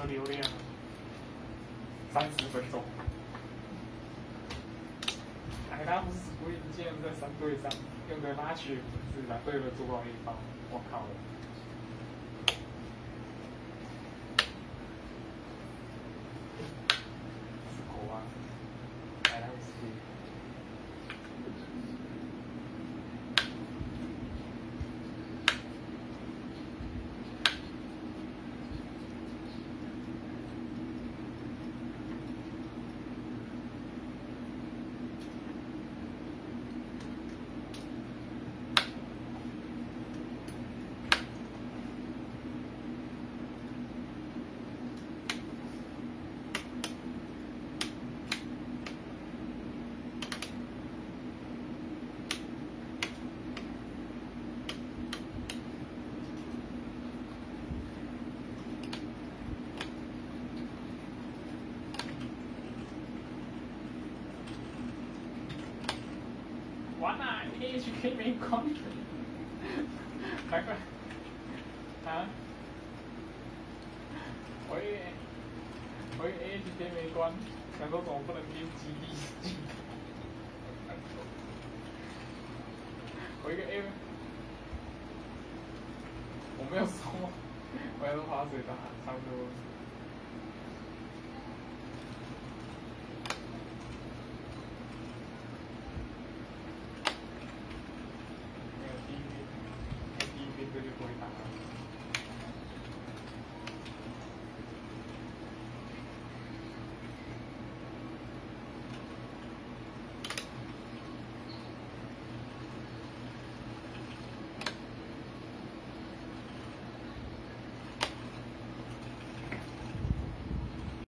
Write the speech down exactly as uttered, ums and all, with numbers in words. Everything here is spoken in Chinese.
的流量，三十分钟。哎，他不是故意竟然在三对上用个拉曲文字把对了做到 A 包，我靠！是国啊，哎，他不是。 完了 ，A H K 没关，难怪啊！我以为我以为 A H K 没关，想说怎么不能编基地？我一个 A， 我没有说，我要是滑水打差不多。